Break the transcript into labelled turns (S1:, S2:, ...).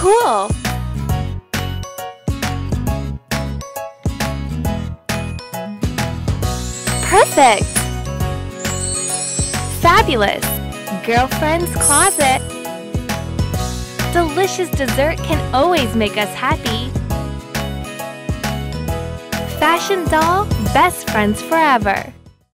S1: Cool! Perfect! Fabulous! Girlfriend's closet. Delicious dessert can always make us happy. Fashion doll, best friends forever.